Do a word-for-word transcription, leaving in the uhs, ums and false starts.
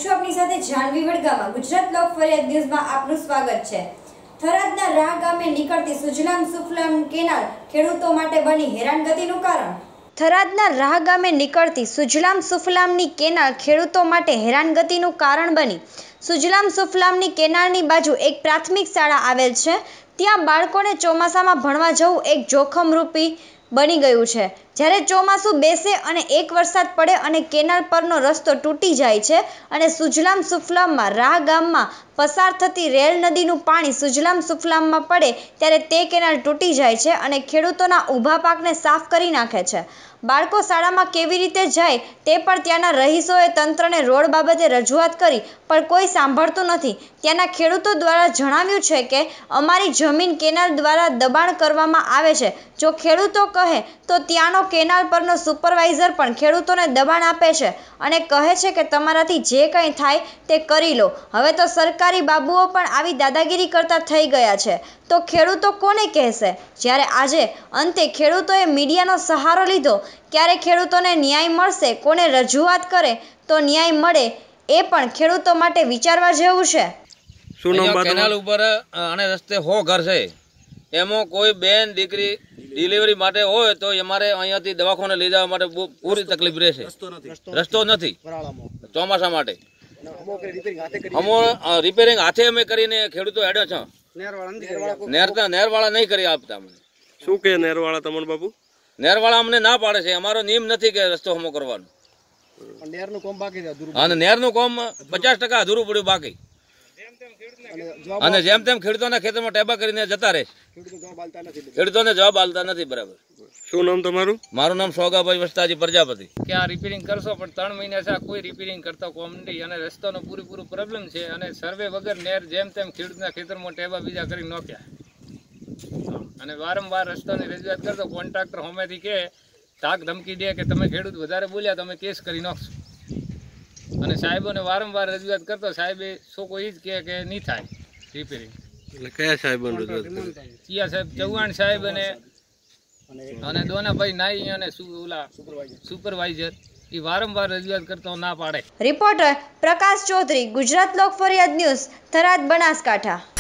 છું આપની સાથે જાનવી વડગામા। ગુજરાત લોક ફરિયાદ ન્યૂઝમાં આપનું સ્વાગત છે। થરાદના રાહ ગામે નીકળતી સુજલામ સુફલામ કેનાલ ખેડૂતો માટે બની હેરાનગતિનું કારણ। થરાદના રાહ ગામે નીકળતી સુજલામ સુફલામની કેનાલ ખેડૂતો માટે હેરાનગતિનું કારણ બની। સુજલામ સુફલામની કેનાલની બાજુ એક પ્રાથમિક શાળા આવેલ છે, ત્યાં બાળકોને ચોમાસામાં ભણવા જવું એક જોખમરૂપી બની ગયું છે। જ્યારે ચોમાસું બેસે અને એક વરસાદ પડે અને કેનાલ પરનો રસ્તો તૂટી જાય છે અને સુજલામ સુફલામમાં રાહ ગામમાં પસાર થતી રેલ નદીનું પાણી સુજલામ સુફલામમાં પડે ત્યારે તે કેનાલ તૂટી જાય છે અને ખેડૂતોના ઊભા પાકને સાફ કરી નાખે છે। બાળકો શાળામાં કેવી રીતે જાય તે પણ ત્યાંના રહીશોએ તંત્રને રોડ બાબતે રજૂઆત કરી પણ કોઈ સાંભળતું નથી। ત્યાંના ખેડૂતો દ્વારા જણાવ્યું છે કે અમારી જમીન કેનાલ દ્વારા દબાણ કરવામાં આવે છે। જો ખેડૂતો કહે તો ત્યાંનો કેનાલ પરનો સુપરવાઇઝર પણ ખેડૂતોને દબાણ આપે છે અને કહે છે કે તમારાથી જે કંઈ થાય તે કરી લો। હવે તો સરકારી બાબુઓ પણ આવી દાદાગીરી કરતા થઈ ગયા છે તો ખેડૂતો કોને કહેશે? જ્યારે આજે અંતે ખેડૂતોએ મીડિયાનો સહારો લીધો, ક્યારે ખેડૂતોને ન્યાય મળશે? કોને રજૂઆત કરે તો ન્યાય મળે એ પણ ખેડૂતો માટે વિચારવા જેવું છે। કેનાલ ઉપર અને રસ્તે સો ઘર છે, એમાં કોઈ બેન દીકરી ડિલિવરી માટે હોય તો અમારે અહીંયાથી દવાખાને લઈ જવા માટે પૂરી તકલીફ રહેશે। રસ્તો નથી ચોમાસા માટે। અમો રિપેરિંગ હાથે અમે કરીને ખેડૂતો હેડે છે, નેરના નેરવાળા નહીં કરી આપતા અમને। શું કે નેરવાળા તમને બાપુ? નેરવાળા અમને ના પાડે છે, અમારો નિયમ નથી કે રસ્તો હમો કરવાનો। અને નેરનું કામ પચાસ ટકા અધૂરું પડ્યું બાકી, અને જેમ તેમ ખેડૂતોના ખેતરમાં ટેબા કરીને જતા રહે, ખેડૂતોને જવાબ આલતા નથી બરાબર। શું નામ તમારું? મારું નામ સોગાભાઈ વસ્તાજી પ્રજાપતિ। કે આ રિપેરિંગ કરશો પણ ત્રણ મહિના છે કોઈ રિપેરિંગ કરતા કોમ નથી અને રસ્તાનો પૂરેપૂરું પ્રોબ્લેમ છે અને સર્વે વગર નેર જેમ તેમ ખેડૂતના ખેતરમાં ટેબા બીજા કરી નોખ્યા અને વારંવાર રસ્તાની રજૂઆત કરતો કોન્ટ્રાક્ટર હોમેથી કે તાક ધમકી દે કે તમે ખેડૂત વધારે બોલ્યા તમે કેસ કરી નાખશો અને સાહેબોને વારંવાર રજૂઆત કરતો સાહેબે શું કોઈ જ કહે કે નહીં થાય રિપેરિંગ। એટલે કયા સાહેબોને રજૂઆત કરી? કિયા સાહેબ, ચૌહાણ સાહેબ અને અને દોનાભાઈ નાઈ અને ઓલા સુપરવાઇઝર એ વારંવાર રજૂઆત કરતો ના પાડે। Reporter Prakash Chaudhary, Gujarat Lok Fariyad news, Tharad, Banaskantha.